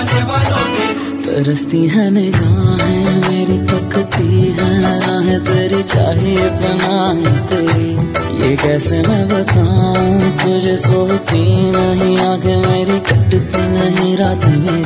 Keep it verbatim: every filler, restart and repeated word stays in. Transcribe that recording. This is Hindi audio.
जाने वालों में। तरसती है निगाहें मेरी, तकती है राहें तेरी, चाहिए पनाह तेरी। ये कैसे मैं बताऊं तुझे, सोती नहीं आंखें मेरी, कटती नहीं रात मेरी।